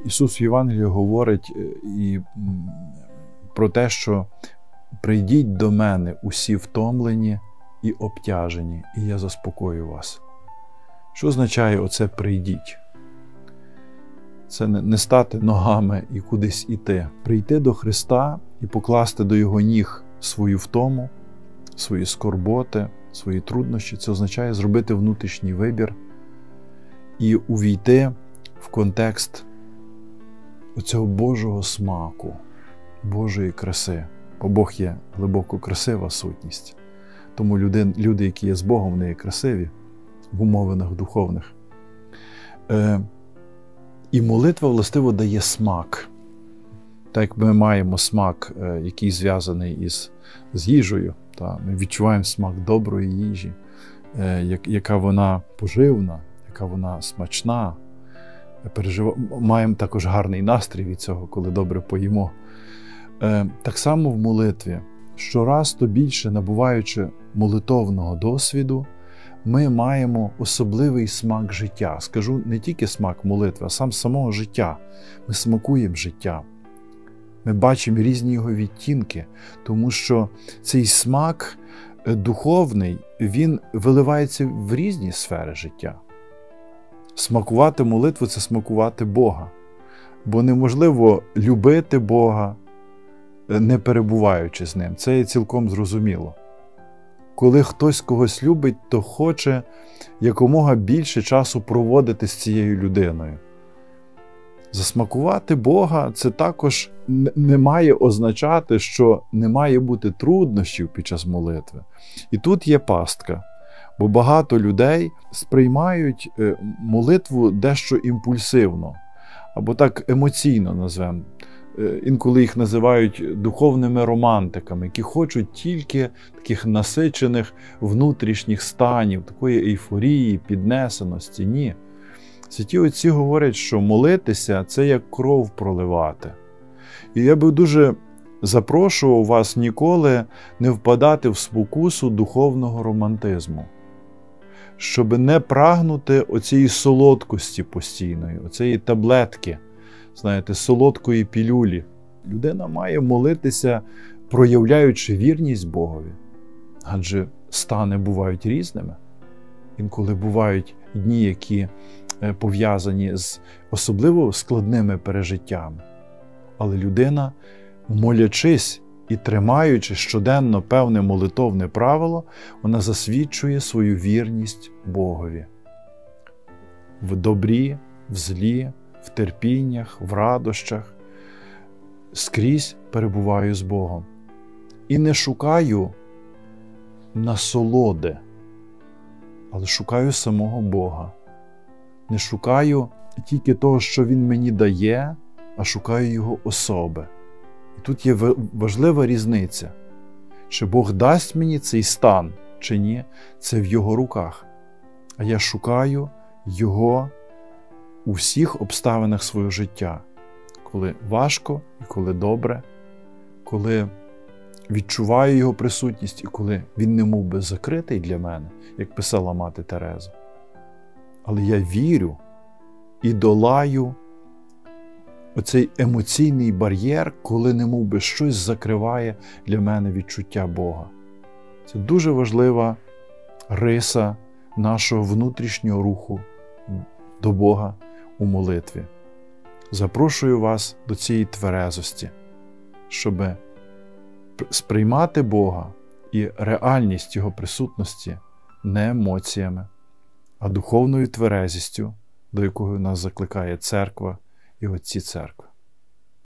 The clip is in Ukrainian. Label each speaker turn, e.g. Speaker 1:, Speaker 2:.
Speaker 1: Ісус в Євангелії говорить і про те, що «Прийдіть до мене усі втомлені і обтяжені, і я заспокою вас». Що означає оце «прийдіть»? Це не стати ногами і кудись іти. Прийти до Христа і покласти до Його ніг свою втому, свої скорботи, свої труднощі. Це означає зробити внутрішній вибір і увійти в контекст оцього Божого смаку, Божої краси. Бо Бог є глибоко красива сутність. Тому люди, які є з Богом, вони є красиві в умовинах духовних. І молитва, властиво, дає смак. Так як ми маємо смак, який зв'язаний з їжею. Ми відчуваємо смак доброї їжі, яка вона поживна, яка вона смачна. Маємо також гарний настрій від цього, коли добре поїмо. Так само в молитві. Щораз то більше, набуваючи молитовного досвіду, ми маємо особливий смак життя. Скажу, не тільки смак молитви, а самого життя. Ми смакуємо життя. Ми бачимо різні його відтінки, тому що цей смак духовний, він виливається в різні сфери життя. Смакувати молитву – це смакувати Бога. Бо неможливо любити Бога, не перебуваючи з Ним. Це є цілком зрозуміло. Коли хтось когось любить, то хоче якомога більше часу проводити з цією людиною. Засмакувати Бога – це також не має означати, що не має бути труднощів під час молитви. І тут є пастка, бо багато людей сприймають молитву дещо імпульсивно, або так емоційно назвемо. Інколи їх називають духовними романтиками, які хочуть тільки таких насичених внутрішніх станів, такої ейфорії, піднесеності. Ні. Святі отці говорять, що молитися – це як кров проливати. І я би дуже запрошував вас ніколи не впадати в спокусу духовного романтизму, щоб не прагнути оцієї солодкості постійної, оцієї таблетки, знаєте, солодкої пілюлі. Людина має молитися, проявляючи вірність Богові. Адже стани бувають різними. Інколи бувають дні, які пов'язані з особливо складними пережиттями. Але людина, молячись і тримаючи щоденно певне молитовне правило, вона засвідчує свою вірність Богові. В добрі, в злі, в терпіннях, в радощах. Скрізь перебуваю з Богом. І не шукаю насолоди, але шукаю самого Бога. Не шукаю тільки того, що Він мені дає, а шукаю Його особи. І тут є важлива різниця. Чи Бог дасть мені цей стан, чи ні, це в Його руках. А я шукаю Його у всіх обставинах свого життя. Коли важко і коли добре, коли відчуваю Його присутність і коли Він немов би закритий для мене, як писала мати Тереза. Але я вірю і долаю оцей емоційний бар'єр, коли немов би щось закриває для мене відчуття Бога. Це дуже важлива риса нашого внутрішнього руху до Бога у молитві. Запрошую вас до цієї тверезості, щоб сприймати Бога і реальність Його присутності не емоціями, а духовною тверезістю, до якої нас закликає церква і отці церкви.